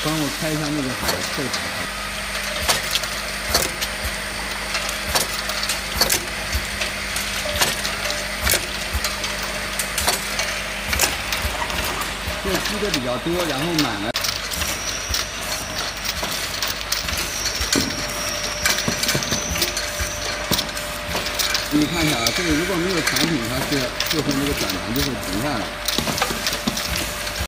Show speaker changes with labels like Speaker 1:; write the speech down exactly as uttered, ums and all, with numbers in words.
Speaker 1: 帮我开一下那个海后台。这积的比较多，然后满了。你看一下啊，这个如果没有产品，它是最后那个转盘就会停下来。